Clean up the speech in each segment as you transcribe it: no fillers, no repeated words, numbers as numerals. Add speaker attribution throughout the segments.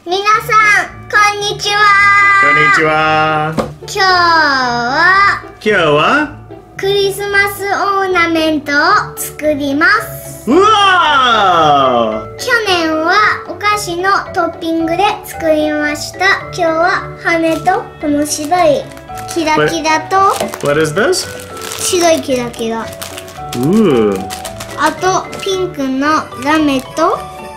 Speaker 1: 皆さん、こんにちは。
Speaker 2: こんにちは。
Speaker 1: 今日はクリスマスオーナメントを作ります。
Speaker 2: うわー！
Speaker 1: 去年はお菓子のトッピングで作りました。今日は羽とこの白いキラキラと
Speaker 2: What is this?
Speaker 1: 白いキラキラ、
Speaker 2: Ooh.
Speaker 1: あとピンクのラメと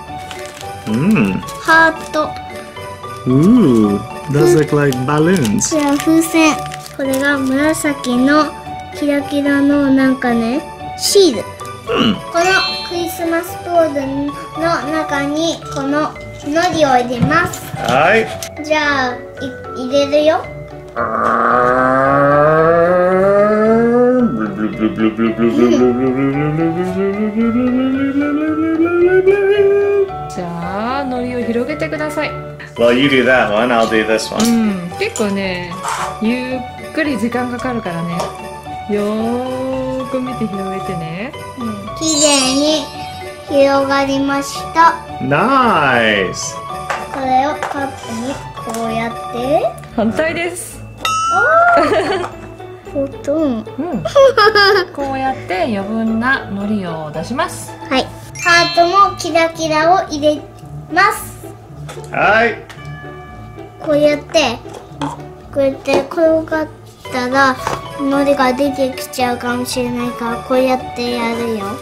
Speaker 1: ハート。
Speaker 2: Ooh. Those look like balloons.
Speaker 1: これは風船。これが紫のキラキラのなんかね、シール。このクリスマスボールの中にこののりを入れます。
Speaker 2: はい。
Speaker 1: じゃあ入れるよ。
Speaker 3: じゃあのりを広げてください。
Speaker 2: Well, you do that one. I'll do this one.
Speaker 3: 結構ね、ゆっくり時間かかるからね。よーく見て広げてね。
Speaker 1: 綺麗に広がりました。
Speaker 2: Nice.
Speaker 1: これをカップにこうやって
Speaker 3: 反対です。
Speaker 1: ほとんど
Speaker 3: こうやって余分なのりを出します。
Speaker 1: はい。ハートもキラキラを入れます。
Speaker 2: はい。
Speaker 1: こうやって転がったらのりが出てきちゃうかもしれないから、こうやってやるよ。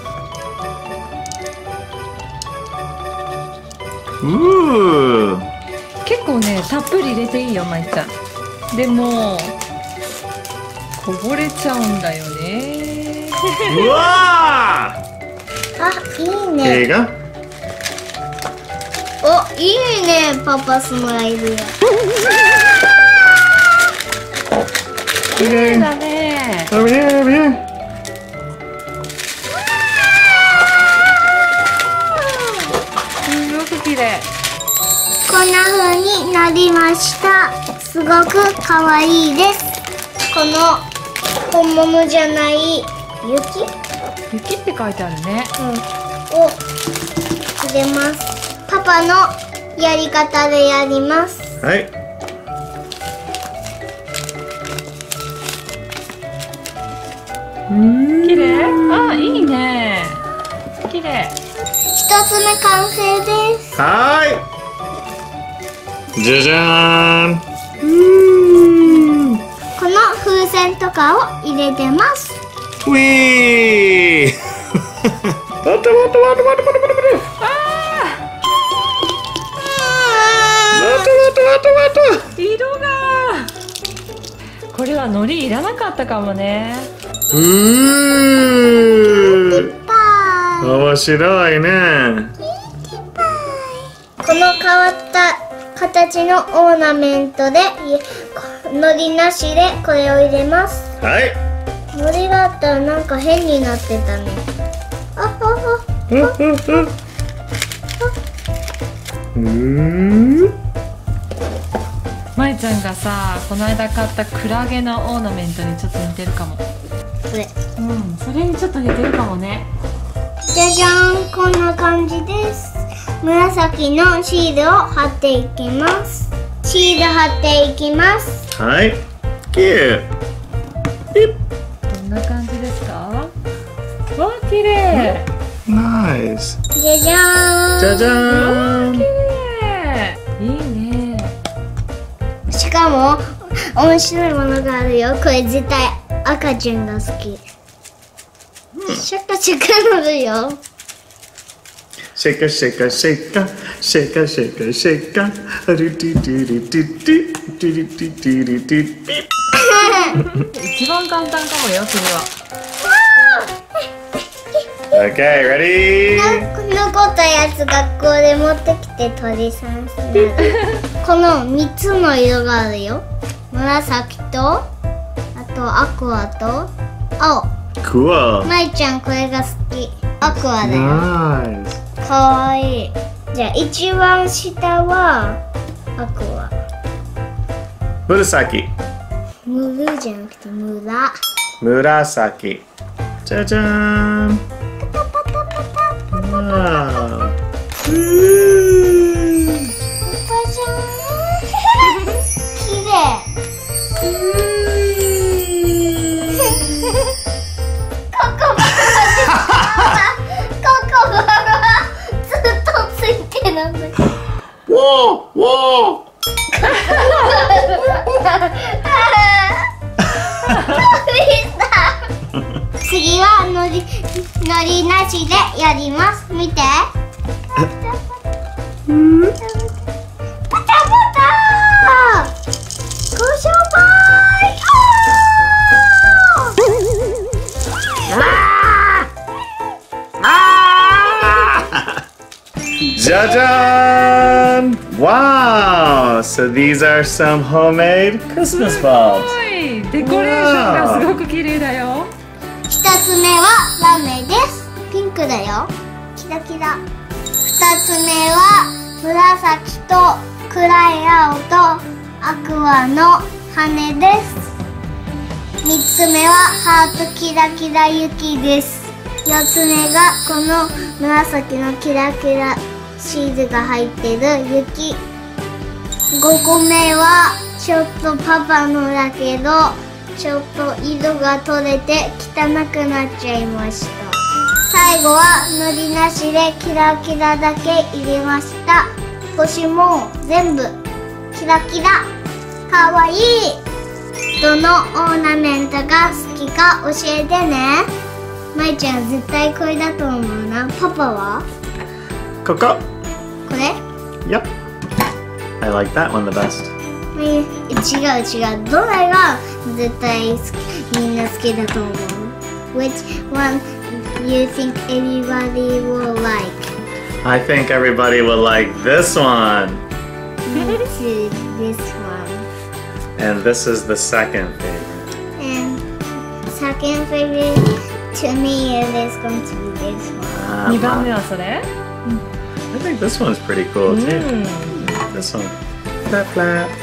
Speaker 3: 結構ね、たっぷり入れていいよ、まいちゃん。でもこぼれちゃうんだよね。
Speaker 2: うわー！
Speaker 1: あ、いいね。
Speaker 2: 映画？
Speaker 1: お、いいね。パパスもいるよ。
Speaker 3: 綺麗だね。
Speaker 2: Over here, over here.
Speaker 3: すごく綺麗。
Speaker 1: こんな風になりました。すごく可愛いです。この本物じゃない雪
Speaker 3: って書いてあるね。
Speaker 1: を入れます。パパのやり方でやります。
Speaker 2: はい。
Speaker 3: 綺麗。あ、いいね。綺麗。
Speaker 1: 一つ目完成です。
Speaker 2: はい。じゃじゃーん。
Speaker 1: この風船とかを入れてます。
Speaker 2: ウィー。待って。
Speaker 3: 色が。これは海苔いらなかったかもね。
Speaker 2: 面白いね。
Speaker 1: この変わった形のオーナメントで海苔なしでこれを入れます。
Speaker 2: はい。
Speaker 1: 海苔があったらなんか変になってたね。
Speaker 3: まいちゃんがさ、この間買ったクラゲのオーナメントにちょっと似てるかも。
Speaker 1: これ。
Speaker 3: それにちょっと似てるかもね。
Speaker 1: じゃじゃーん、こんな感じです。紫のシールを貼っていきます。シール貼っていきます。
Speaker 2: はい。キュー。
Speaker 3: どんな感じですか？わあ、綺麗。
Speaker 2: ナイス。
Speaker 1: じゃじゃーん。
Speaker 2: じゃじゃーん。
Speaker 3: 綺麗。いいね。
Speaker 1: しかも面白いものがあるよ。これ絶対赤ちゃんが好き。シャカシャカなるよ。
Speaker 2: シェカシェカシェカシェカシェカシェカルティティリティティティリティティリティピッ。
Speaker 3: 一番簡単かもよ、次は。
Speaker 2: Okay, ready?
Speaker 1: 残ったやつ学校で持ってきて鳥さんする。この3つの色があるよ。紫と、あとアクアと青。
Speaker 2: Cool.
Speaker 1: まいちゃんこれが好き。アクアだよ。
Speaker 2: Nice.
Speaker 1: かわいい。じゃあ一番下はアクア。
Speaker 2: 紫。
Speaker 1: ムルじゃなくてムラ。
Speaker 2: 紫。じゃじゃーん。わー。
Speaker 1: パパじゃん。綺麗。ココボロはずっとついてるんだけど。
Speaker 2: Whoa! Whoa!
Speaker 1: 次はのりなしでやります。見て。パタパタ。ごしょぼい。
Speaker 2: Jajan! Wow! So these are some homemade Christmas bulbs.
Speaker 3: はい、デコレーションがすごく綺麗だよ。
Speaker 1: 一つ目はラメです。ピンクだよ。キラキラ。二つ目は紫と暗い青とアクアの羽です。三つ目はハートキラキラ雪です。四つ目がこの紫のキラキラシールが入ってる雪。5個目はちょっとパパのだけどちょっと色が取れて汚くなっちゃいました。最後はのりなしでキラキラだけ入れました。星も全部キラキラかわいい。どのオーナメントが好きか教えてね。まいちゃん絶対これだと思うな。パパは
Speaker 2: Coco.
Speaker 1: これ
Speaker 2: Yep. I like that one the best.
Speaker 1: 違う。どれが絶対みんな好きだと思う？ Which one you think everybody will like?
Speaker 2: I think everybody will like this one.
Speaker 1: Me too, this one.
Speaker 2: And this is the second favorite.
Speaker 1: And second favorite to me is going to be this one.
Speaker 3: 2番目はそれ？
Speaker 2: I think this one's pretty cool too. This one. Flap flap.